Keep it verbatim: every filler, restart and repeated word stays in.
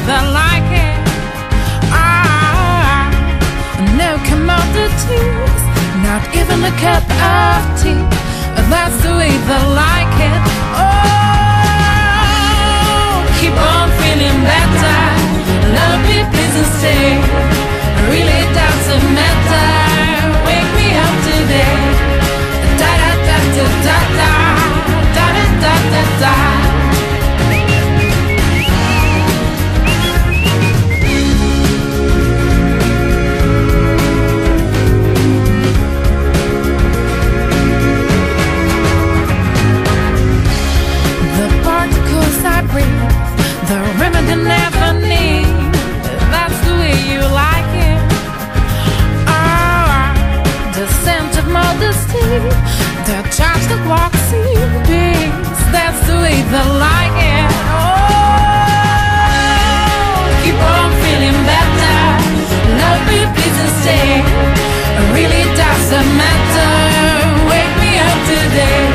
they like it. Ah, no commodities, not even a cup of tea. That's the way they like it. Oh, keep on feeling better. Love me, please, and stay. Really doesn't matter. Wake me up today. Da da da da da da da da da da. The remedy never need. That's the way you like it. Ah, the scent of modesty, the touch that walks in peace. That's the way they like it. Oh, keep on feeling better. Love me, please, and stay. It really doesn't matter. Wake me up today.